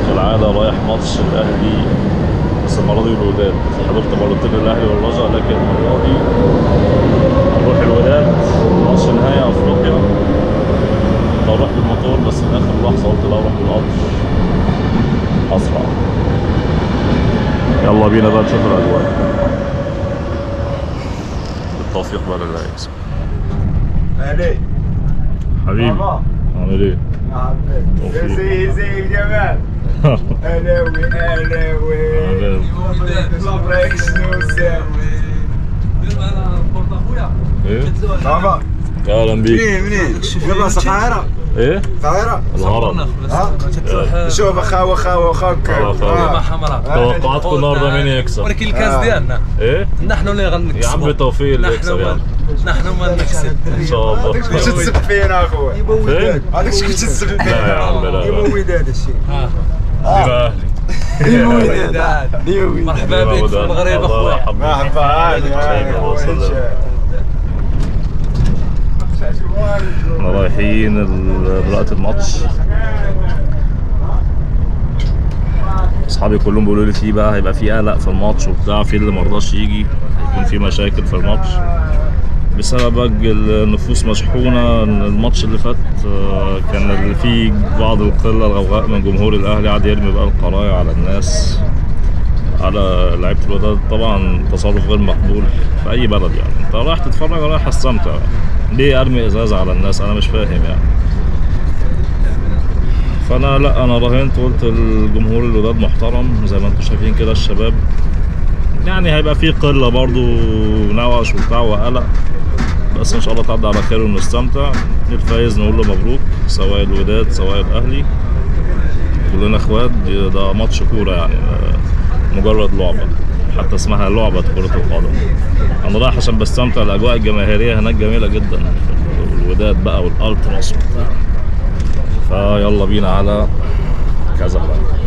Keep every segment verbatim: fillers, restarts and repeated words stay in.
كالعادة رايح ماتش الأهلي، بس المرة دي الوداد. حضرت مرتين الأهلي والرجاء، لكن المرة دي هنروح الوداد ماتش نهائي أفريقيا. بروح بالموتور، بس في آخر لحظة قلت لا أروح بالقطر أسرع. يلا بينا بقى نشوف الأجواء. بالتوفيق بقى لله يكسب. أهلي حبيبي، عامل ايه؟ توفيق زي زي الجمال. أهلاوي أهلاوي صبرك شنو ساوي. ايه؟ بابا اهلا بيك. منين منين؟ يلا القاهرة. ايه؟ القاهرة؟ الهرم. ها؟ شوف اخاو اخاو اخوك. توقعاتكم النهارده مين يكسب؟ ولكن الكاس ديالنا ايه؟ نحن اللي غنكسبوا. يا عم بالتوفيق اللي يكسب يعني. نحن ما نكسب ان شاء الله. واش تسب فينا اخويا؟ فين؟ هذاك شكون تسب فينا؟ لا يا عم لا. يموت هذا الشيء. ديما اهلي. يموت هذا. مرحبا بك في المغرب اخويا. مرحبا هاني. احنا رايحين دلوقتي الماتش. اصحابي كلهم بيقولوا لي في بقى هيبقى في قلق في الماتش وبتاع، في اللي مرضاش يجي، هيكون في مشاكل في الماتش بسبب النفوس مشحونه. الماتش اللي فات كان في بعض القله الغوغاء من جمهور الاهلي قعد يرمي بقى القرايع على الناس، على لعيبه الوداد. طبعا تصرف غير مقبول في اي بلد. يعني انت رايح تتفرج ولا رايح تستمتع؟ ليه ارمي ازاز على الناس؟ انا مش فاهم يعني. فانا لا، انا راهنت قلت الجمهور الوداد محترم زي ما انتم شايفين كده. الشباب يعني هيبقى في قله برضو نوش وبتاع وقلق، بس ان شاء الله تعدي على خير ونستمتع. الفايز نقول له مبروك، سواء الوداد سواء الاهلي، كلنا اخوات. ده ماتش كوره يعني، مجرد لعبه، حتى اسمها لعبه كره القدم. انا رايح عشان بستمتع. الاجواء الجماهيريه هناك جميله جدا، الوداد بقى والالتراس وبتاع. فيلا بينا على كازابلانكا.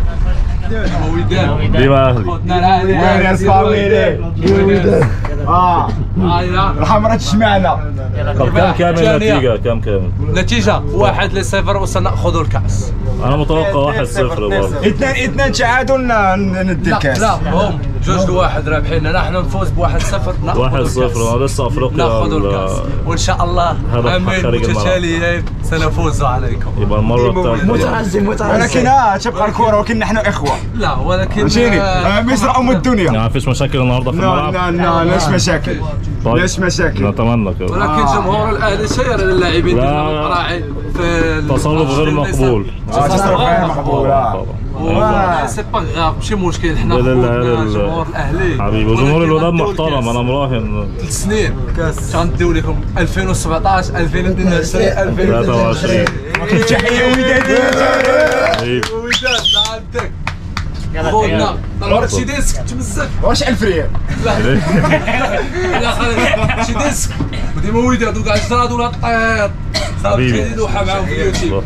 ديما اهلي. وين يا صاويلي؟ الوداد. اه الحمراء تشمعنا. طب كم كام النتيجه؟ كم كام؟ نتيجة واحد لصفر وسنأخذ الكأس. انا متوقع واحد صفر برضه. اثنين اثنين تعادل ندي الكاس. لا هم جوج لواحد رابحين، نحن نفوز بواحد صفر ناخذ واحد الكأس. صفر. انا لسه افريقيا ناخذ الكأس وان شاء الله عامين متتاليين سنفوز عليكم. يبقى المره الثالثه. متعزم متعزم. ولكن اه تبقى الكره، ولكن نحن اخوه. لا ولكن فهمتيني؟ مصر ام الدنيا. يعني مفيش مشاكل النهارده في لا الملعب؟ لا لا ليش مشاكل؟ طيب. ليش مشاكل؟ نتمنى كده. ولكن جمهور الاهلي سير للاعبين الراعي في تصرف غير مقبول. تصرف غير مقبول. اه سي با غاف، ماشي مشكل. حنا خوتنا جمهور الاهلي حبيبي، وجمهور الوداد محترم. انا مراهن ثلاث سنين كاس غنديو لكم ألفين وسبعطاش ألفين واثنين وعشرين ألفين ثلاثة وعشرين. تحيه وداديه. وداد لا عندك خونا. طلعوا شي ديسك بزاف. واش ألف ريال؟ لا لا خلينا شي ديسك وديما وليدات وكاع الجراد ولا الطير صافي جديد وحا معاهم في اليوتيوب.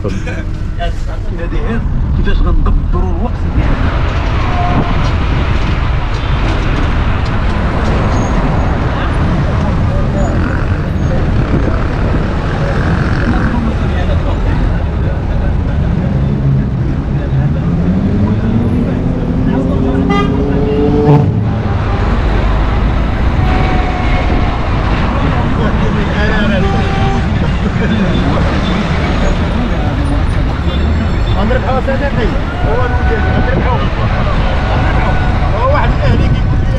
كيفاش غندبروا الوقت ديالنا. غنربحوا صديقي. هو الوداد غنربحوا. هو واحد الاهلي كيقول لي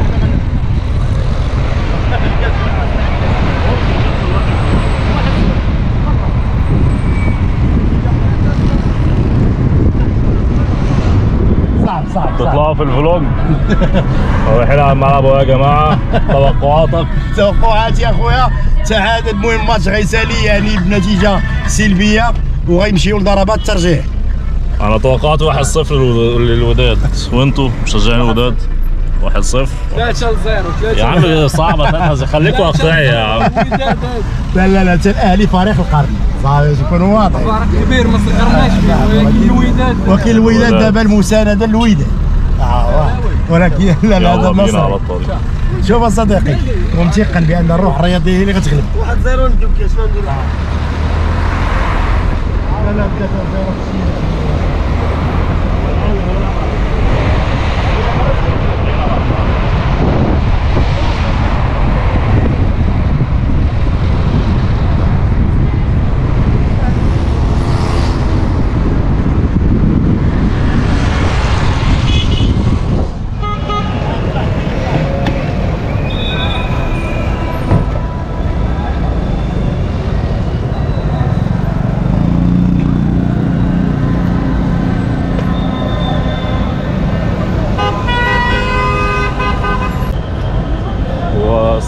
صعب صعب تطلعوا في الفلوج. رايحين على الملعب يا جماعه. توقعاتك؟ توقعاتي يا خويا تعادل. المهم الماتش غيسالي يعني بنتيجه سلبيه وغيمشيو لضربات الترجيح. انا توقعت واحد صفر للوداد، وانتوا مشجعين الوداد؟ واحد صفر. ثلاثة لصفر. يا عم صعبه ثلاثة، خليكوا واقعي يا عم. لا لا لا، الاهلي فريق القرن صافي يكون واضح. فرق كبير ما صغرناش فيه، ولكن الوداد ولكن الوداد دابا المسانده للوداد. اه ولكن لا لا هذا يلا بينا على مصر. الطريق. شوف صديقي، ومتيقن بان الروح الرياضيه هي اللي غتغلب. واحد صفر نديو كاس ما نديرو. لا لا ثلاثة صفر.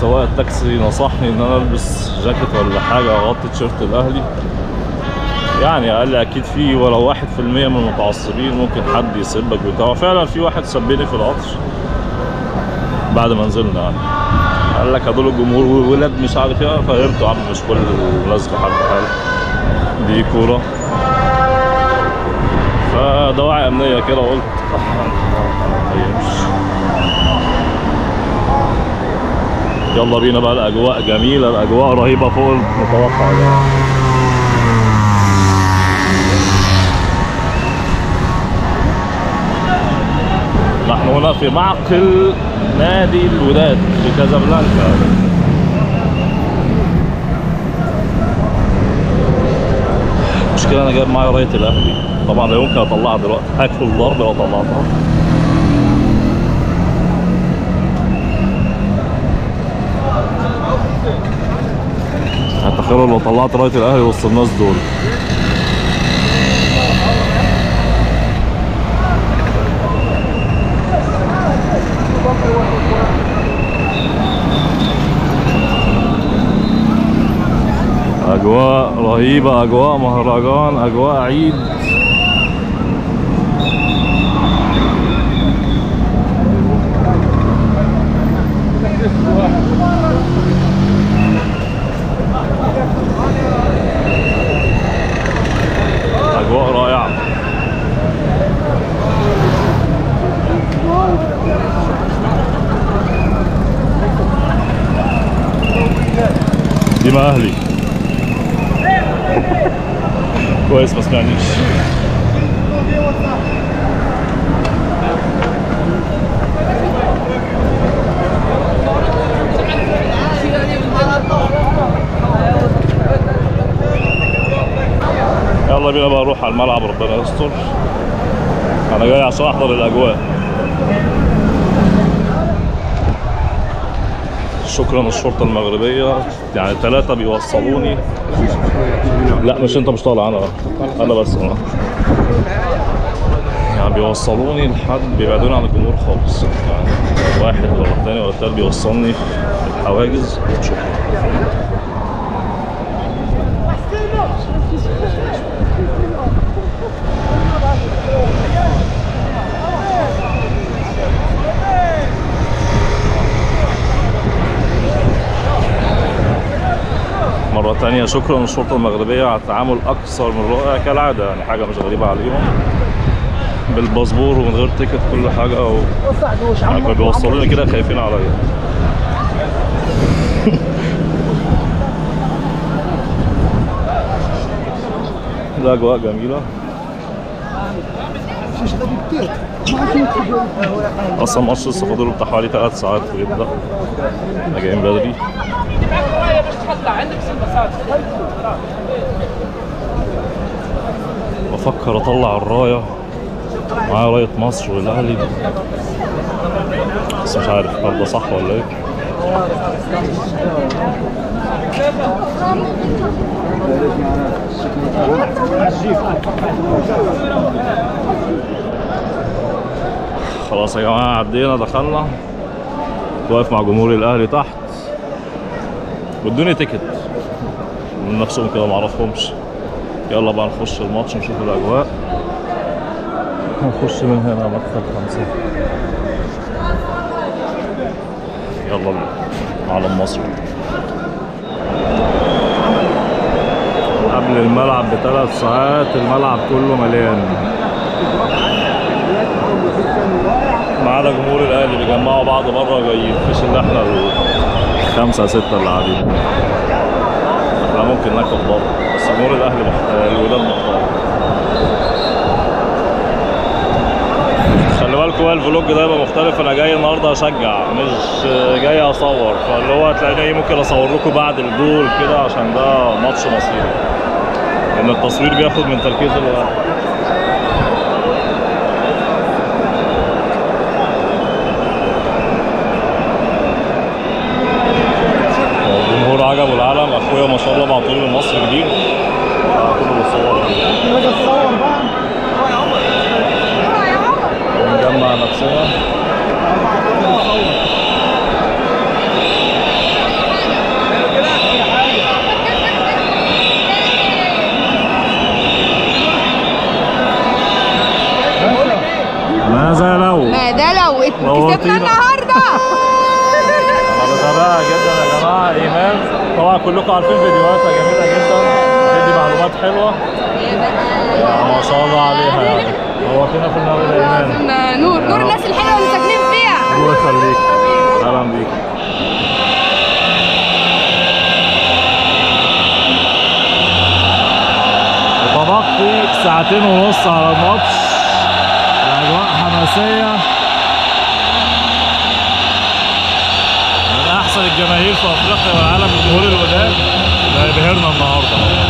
سواق التاكسي نصحني ان انا البس جاكيت ولا حاجه اغطي تيشيرت الاهلي. يعني قال لي اكيد في ولو واحد في المية من المتعصبين ممكن حد يسبك بتاعه. فعلا في واحد سبني في القطر بعد ما نزلنا يعني. قال لك هدول الجمهور وولاد مش عارف ايه. فهمت يا عم مش كل الناس بحد حال، دي كوره فدواعي امنيه كده. قلت يلا بينا بقى. الاجواء جميله، الاجواء رهيبه فوق المتوقع يعني. نحن هنا في معقل نادي الوداد في كازابلانكا. المشكلة انا جايب معايا راية الاهلي، طبعا لا يمكن اطلعها دلوقتي، هاكل الضرب لو طلعتها. هتخيلوا لو طلعت راية الاهلي وسط الناس دول. اجواء رهيبة، اجواء مهرجان، اجواء عيد. اجواء رائعة. دي ما اهلي كويس ما سمعنيش. يلا بينا بقى نروح على الملعب، ربنا يستر. انا جاي عشان احضر الاجواء. شكرا للشرطة المغربية، يعني ثلاثة بيوصلوني. لا مش انت مش طالع، انا انا بس انا يعني بيوصلوني لحد بيبعدوني عن الجمهور خالص. يعني واحد ولا الثاني ولا الثالث بيوصلني في الحواجز. شكرا. مرة تانية شكرا للشرطة المغربية على التعامل أكثر من رائع كالعادة. يعني حاجة مش غريبة عليهم، بالباسبور ومن غير تيكت كل حاجة. و... يعني كانوا بيوصلوني كده خايفين عليا. الأجواء جميلة. أصلا ماتش لسه فاضله بتاع حوالي ثلاث ساعات ويبدأ. احنا جايين بدري. بفكر اطلع الراية، معايا راية مصر والاهلي، بس مش عارف هل ده صح ولا ايه. خلاص يا جماعة عدينا دخلنا. واقف مع جمهور الاهلي تحت وادوني تيكت من نفسهم كده معرفهمش. يلا بقى نخش الماتش نشوف الاجواء. هنخش من هنا مدخل خمسة. يلا بينا علم مصر. قبل الملعب بثلاث ساعات الملعب كله مليان ما عدا جمهور الاهلي. بيجمعوا بعض بره جايين، مفيش الا احنا الخمسة ستة اللي قاعدين. احنا ممكن ناكل بره، بس جمهور الاهلي محتار، الوداد محتار. خلي بالكوا بقى الفلوج ده يبقى مختلف. انا جاي النهارده اشجع مش جاي اصور، فاللي هو هتلاقيني ممكن اصور لكم بعد الجول كده عشان ده ماتش مصيري، لان التصوير بياخد من تركيز الاهلي. الجمهور عجبه العلم. اخويا ما شاء الله بعطيله من مصر جديد، كله بيصور. نجمع نفسنا. وكسبنا النهارده. انا بتابعها جدا يا جماعه. ايمان طبعا كلكم عارفين فيديوهاتها جميله جدا، بتدي معلومات حلوه ما شاء الله عليها. يعني نورتنا في المغرب يا ايمان. نور نور الناس الحلوه اللي ساكنين فيها. الله يخليك، اهلا بيك. وتبقي ساعتين ونص على الماتش، الاجواء حماسيه من احسن الجماهير في افريقيا والعالم، الجمهور الوداد اللي هيبهرنا النهارده.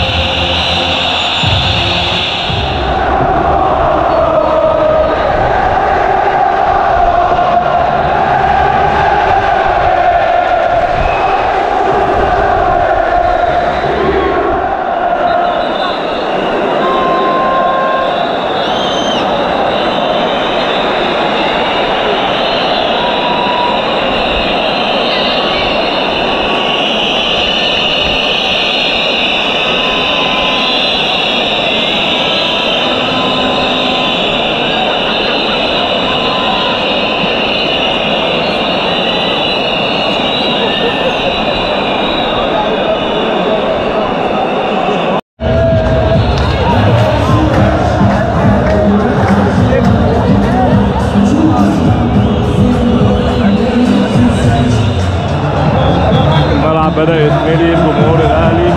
بدأ يتملي بجمهور الأهلي.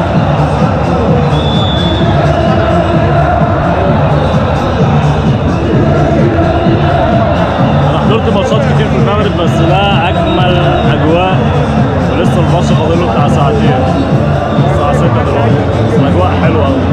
أنا حضرت ماتشات كتير في المغرب بس ده أجمل أجواء، ولسه الماتش فاضل له بتاع ساعتين، الساعة ستة دلوقتي، بس الأجواء حلوة أوي.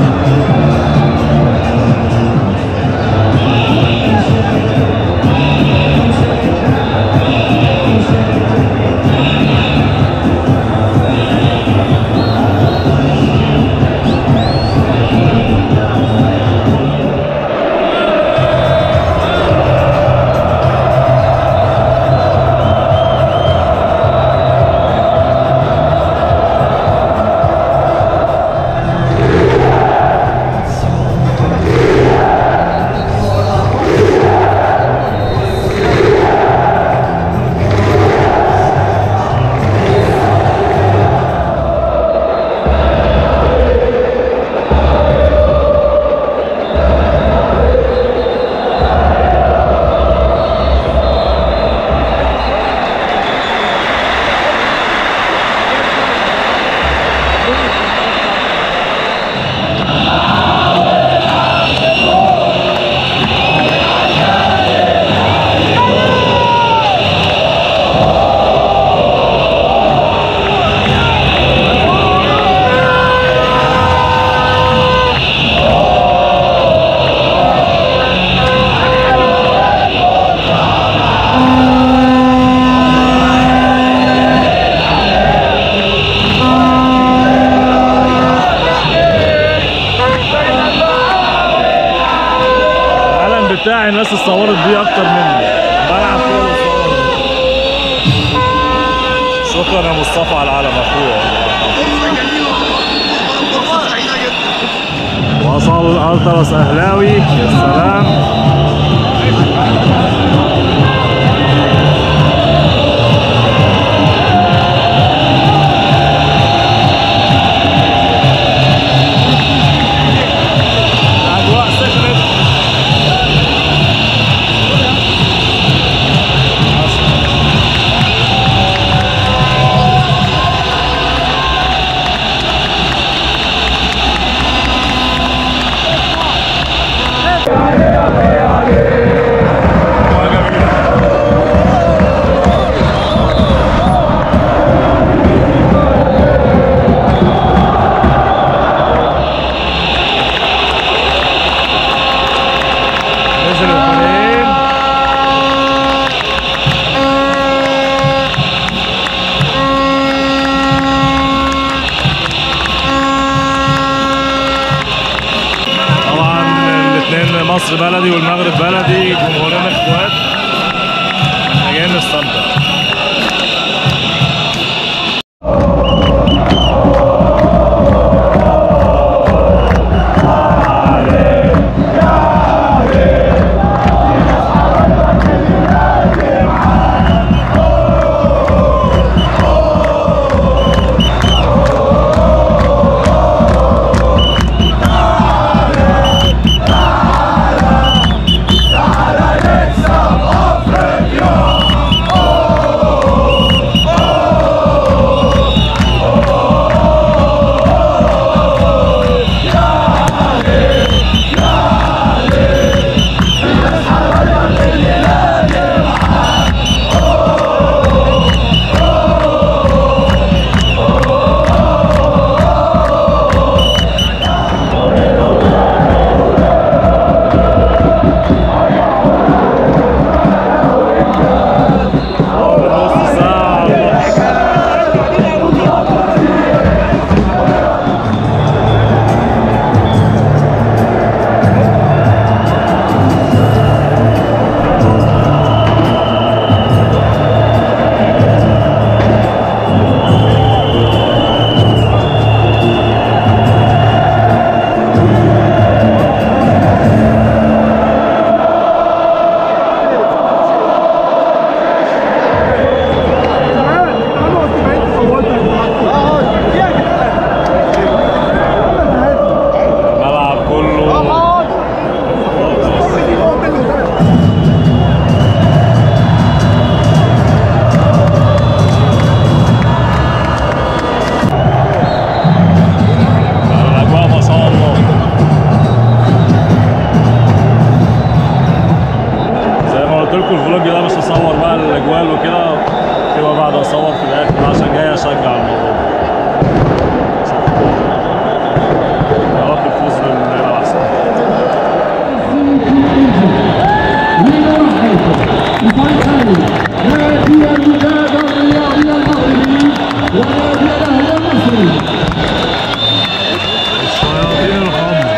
بتاعي الناس اتصورت بيه اكتر مني، بلعب كوره وصور. شكرا يا مصطفى على العلم اخويا. وصل التراس اهلاوي، يا سلام. مصر بلدي والمغرب بلدي، جمهورنا اخوات، احنا جايين نستمتع. الفلوج ده مش هصور بقى الاجوال وكده، فيما بعد اصور في الاخر عشان جاي اشجع الموضوع. يا رب نفوز بالليله احسن. نادي الوداد الرياضي المغربي ونادي الاهلي المصري. الشياطين الحمر.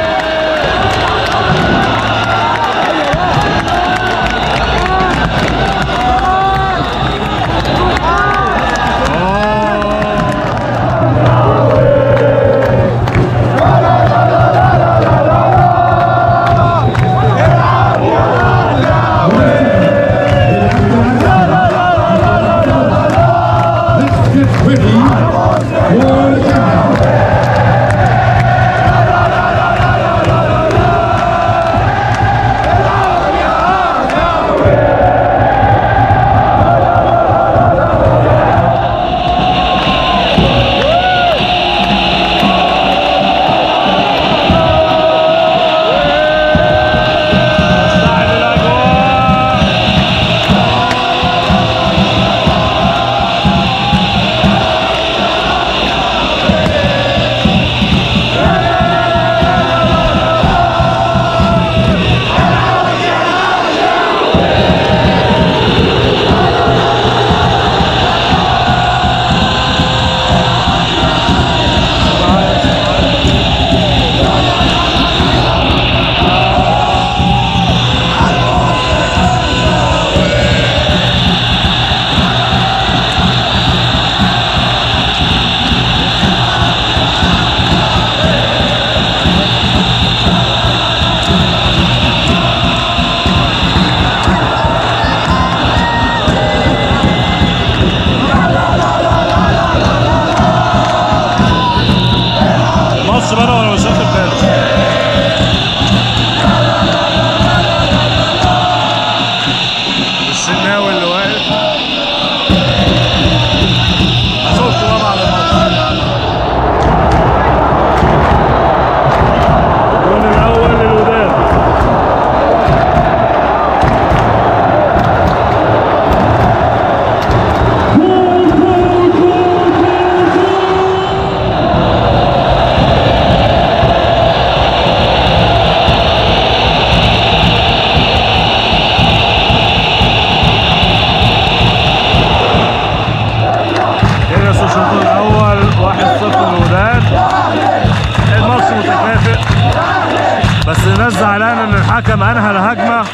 الحكم انهى الهجمه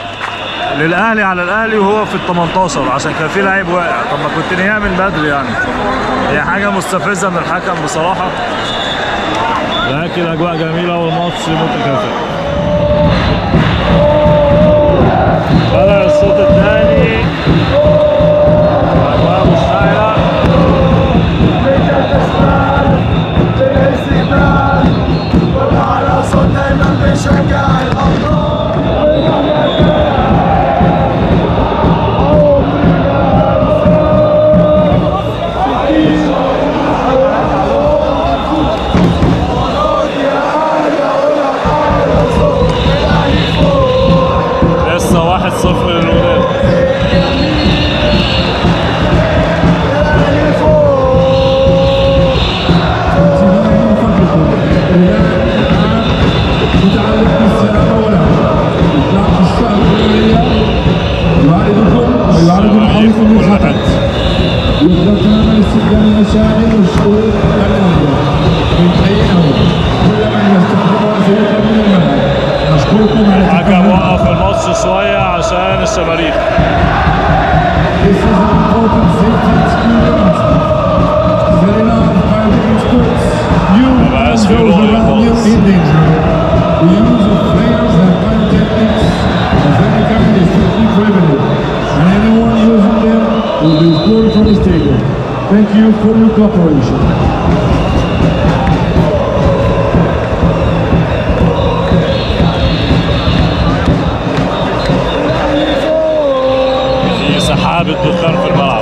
للاهلي على الاهلي وهو في ال تمنتاشر عشان كان في لعيب واقع. طب ما كنت نهيها من بدري يعني. هي حاجه مستفزه من الحكم بصراحه، لكن اجواء جميله والماتش متكافئ. بدأ الصوت الثاني، اجواء مشتعله. على صوت دايما بيشجع الابطال. لسه واحد صفر للوداد. العرض الحريص المساعد يقدر استخدام المشاعر والشعور الأهلية من حينه كل من يستخدمها سيطرة من الملعب. نشكركم على حكم وقف الماتش شوية عشان الشماريخ. This is an important safety experience. Very long fighting sports. You and those around you in danger. The use of players and fine techniques of any kind is strictly prohibited. And anyone using them will be expelled from the stadium. Thank you for your cooperation. في سحاب الدخان في الملعب.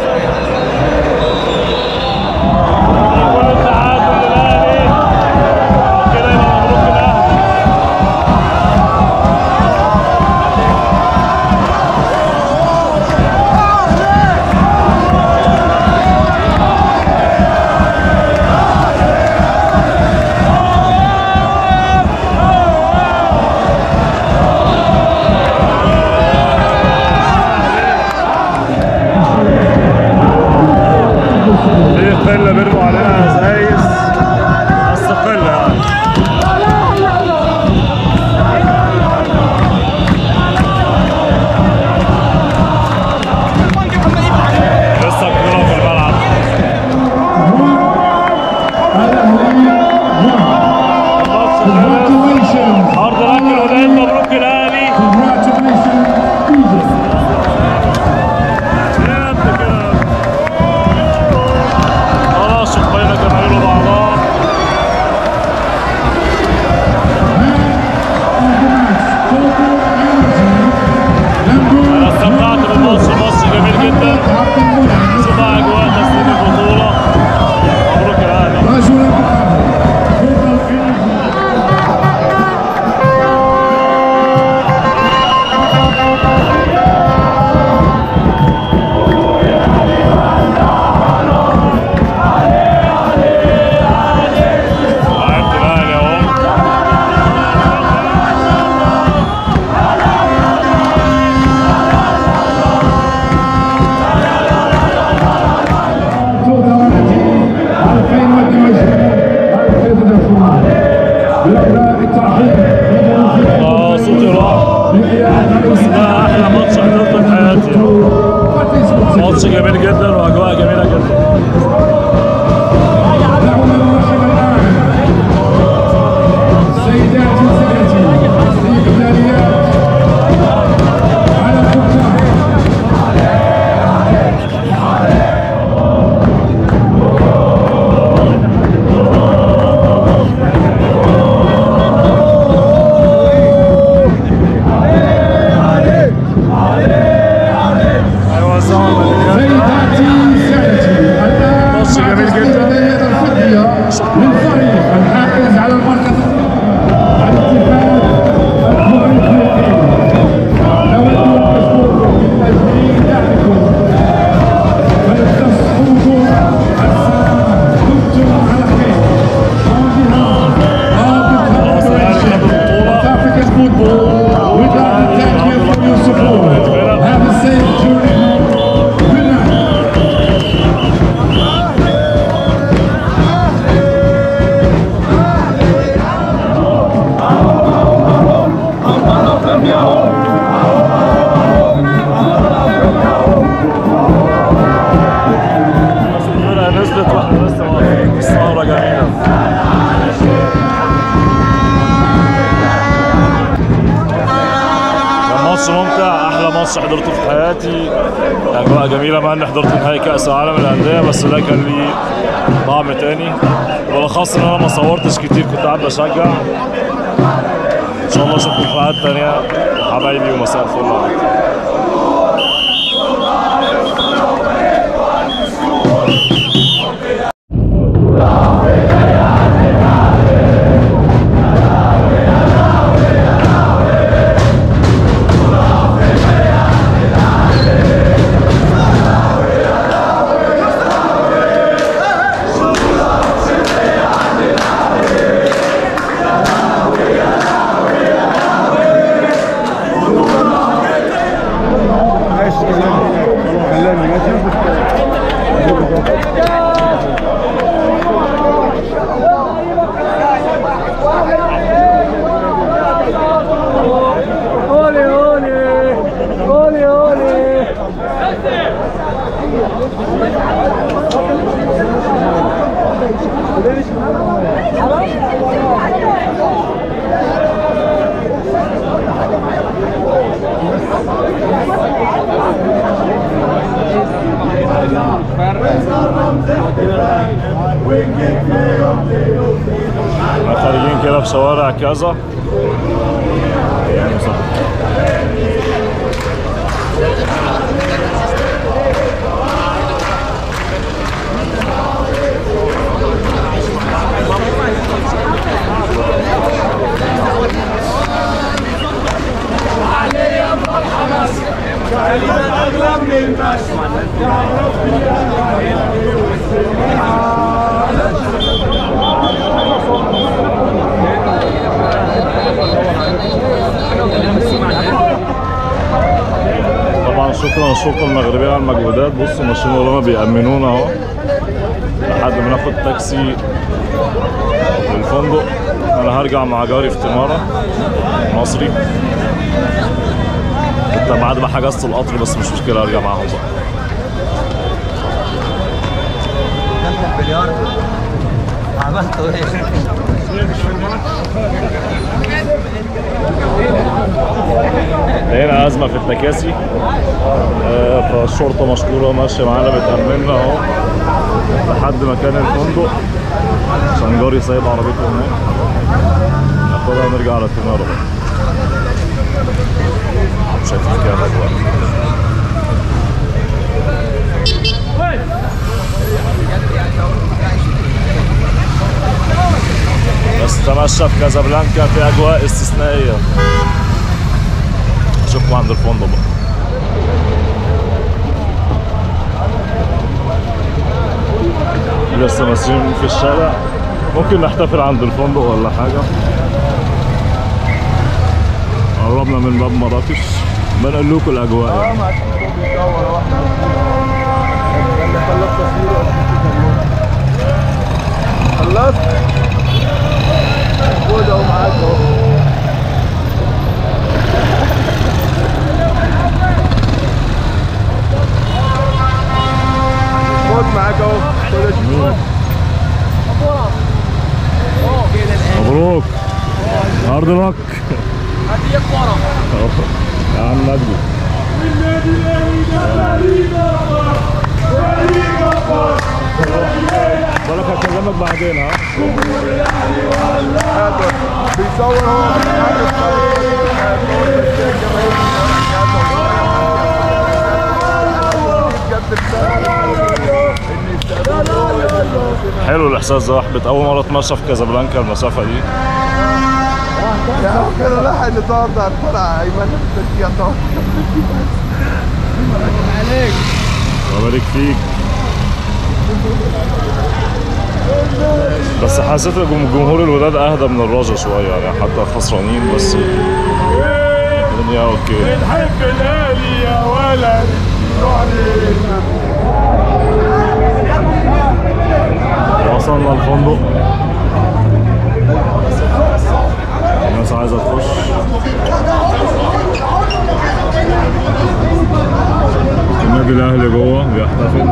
بس ده احلى ماتش حضرته في حياتي، ماتش جميل جدا واجواء جميله جدا. ممتع، احلى ماتش حضرته في حياتي، اجواء جميله مع اني حضرت نهائي كاس العالم للانديه، بس ده كان ليه طعم تاني، بالاخص ان انا ما صورتش كتير، كنت قاعد بشجع. ان شاء الله اشوفكم في حلقات تانيه حبايبي، ومساء الفل عليكم. خارجين كده في شوارع كازا. طبعا شكرا للشرطه المغربيه على المجهودات. بصوا ماشيين ورانا بيأمنونا اهو لحد ما ناخد تاكسي للفندق. انا هرجع مع جاري في تمارة مصري، كنت بعد ما حجزت القطر بس مش مشكله ارجع معاهم بقى. البليار عملته ايه؟ هنا أزمة في التكاسي، فالشرطة مشكورة ماشية معانا بتأمننا أهو لحد مكان الفندق عشان جاري سايب عربيته هناك، ناخدها ونرجع على تمارة بقى. شايفين كده دلوقتي. بس تمشى في كازابلانكا في أجواء استثنائية. أشوفكم عند الفندق بقى. لسه ماشيين في الشارع، ممكن نحتفل عند الفندق ولا حاجة. قربنا من باب مراكش، بنقل لكم الأجواء يعني. خلصت؟ خد اهو معاك اهو. يا عم مجدي بقولك هكلمك بعدين ها. بيصور هو حلو الاحساس ده. وحبة اول مرة اتمشى في كازابلانكا المسافة دي. يا كده راح اللي صار ده طلع ايمن التسجيل طبعا. عليك الله يبارك فيك. بس حسيت جمهور الوداد اهدى من الرجا شويه يعني، حتى خسرانين بس الدنيا اوكي. بنحب الاهلي يا ولد. وصلنا الفندق، الناس عايزه تخش. النادي الاهلي جوه بيحتفل.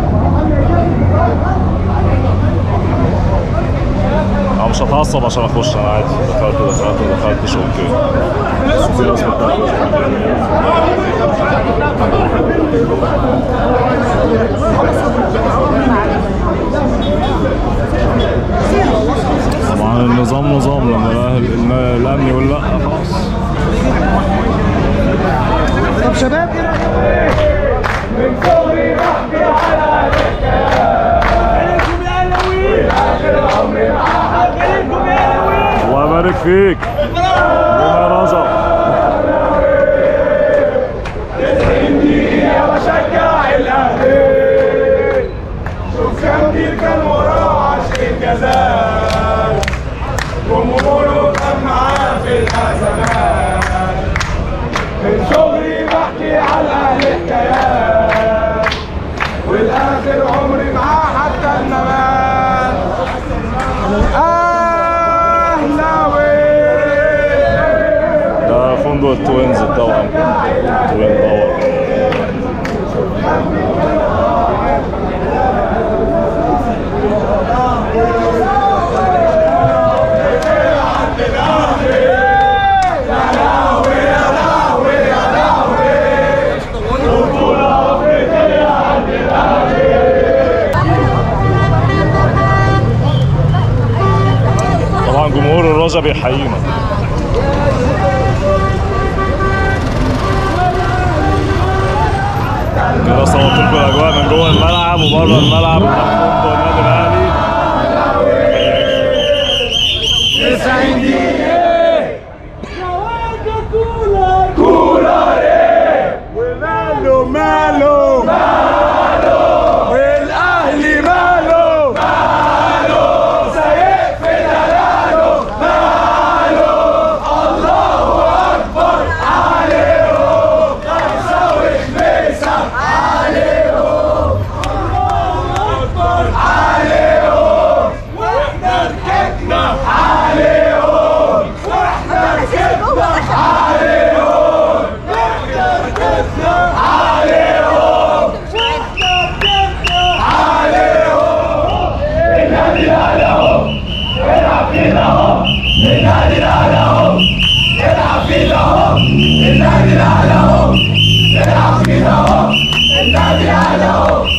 انا مش هتعصب عشان اخش، انا عادي دخلت دخلت دخلتش اوكي. في ناس طبعا النظام نظام، لما الامن يقول لا خلاص. طب شباب من صغري بحكي على عليكم يا اهلاويين، اخر عمري معاك عليكم يا اهلاويين. الله يبارك فيك يا رجا. تسعين دقيقة بشجع الاهلي، شوف كام جيل كان وراه عشرين جزال، جمهوره كان معاه في الازمات، من صغري بحكي على الاهلي حكايات، والاخر عمري معاه حتى النبات. اهلاوي ده فندق التوينز طبعا، توين باور. طبعا جمهور الرجا بيحيينا. كده صورت لكم الاجواء من جوه الملعب وبره الملعب وفندق النادي الاهلي. تسعين دقيقة كولر كولر وماله ماله ماله، والاهلي ماله ماله، سايق في دلاله ماله، الله اكبر عليهم، خمسة وخميسة عليهم، الله اكبر عليهم، واحنا ضحكنا عليهم، واحنا كسبنا عليهم، واحنا كسبنا عليهم، واحنا كسبنا عليهم. النادي الاهلي اهو العب فينا اهو، النادي الاهلي اهو العب فينا اهو، النادي الاهلي اهو العب فينا اهو، النادي الاهلي اهو